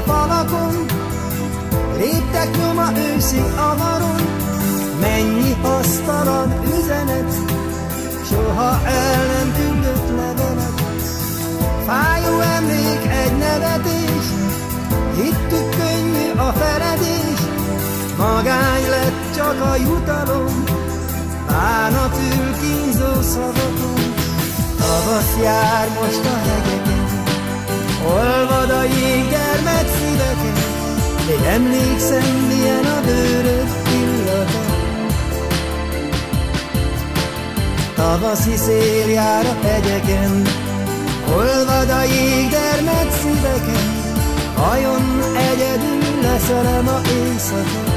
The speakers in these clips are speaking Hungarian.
falakon, léptek nyoma őszi avaron. Mennyi hasztalan üzenet, soha el nem küldött levelet. Fájó emlék, egy nevetés, hittük könnyű a feledés. Magány lett csak a jutalom, bánat ül kínzó szavakon. Tavasz jár most a hegyeken, olvad a jég gyermek szíveken. Még emlékszem, milyen a bőröd illata. Tavaszi szél jár a hegyeken, olvad a jég gyermek szíveken. Vajon egyedül leszel-e ma éjszaka?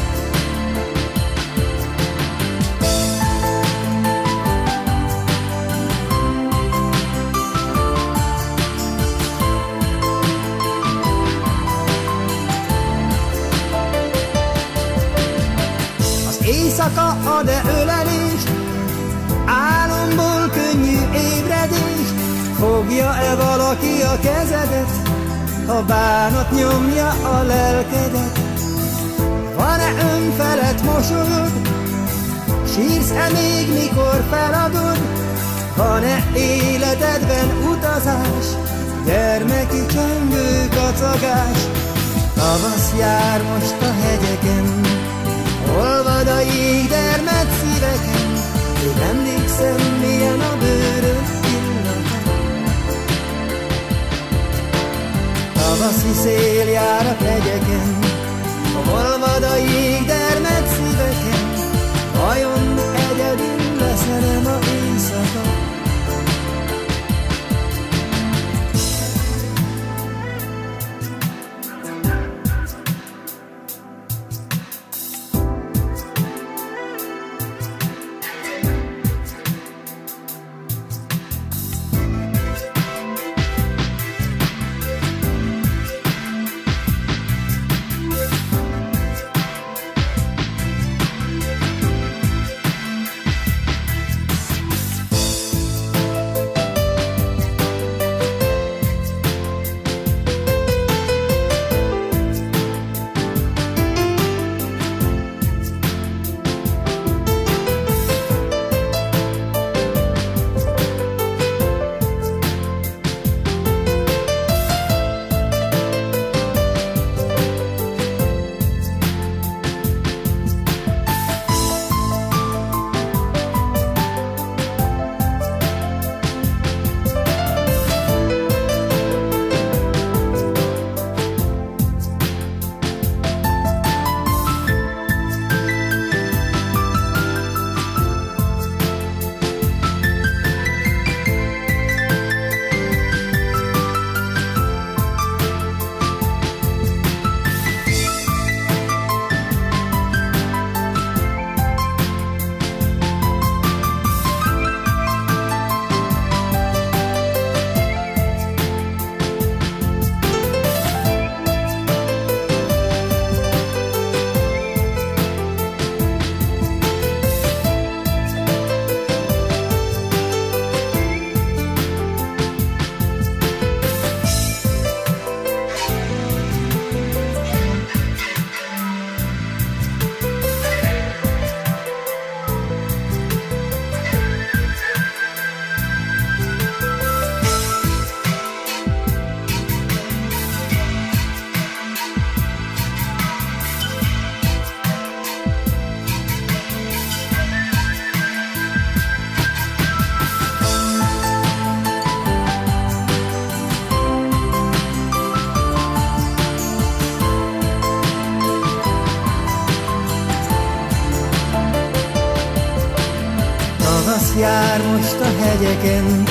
Éjszaka ad-e ölelést, álomból könnyű ébredést? Fogja-e valaki a kezedet, ha bánat nyomja a lelkedet? Van-e önfelett mosolyod, sírsz-e még mikor feladod? Van-e életedben utazás, gyermeki csöngő kacagás? Tavasz jár most a hegyeken, olvad a jég gyermek szíveken. Még emlékszem, milyen a bőröd illata. Tavaszi szél jár a hegyeken, olvad a jég gyermek szíveken. Vajon egyedül leszel-e ma éjszaka? Tavasz jár most a hegyeken,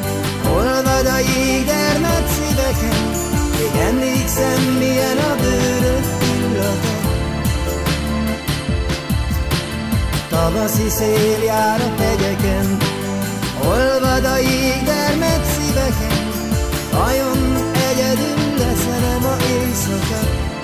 olvad a jég gyermek szíveken. Még emlékszem, milyen a bőröd illata. Tavaszi szél jár a hegyeken, olvad a jég gyermek szíveken. Vajon egyedül leszel-e ma éjszaka?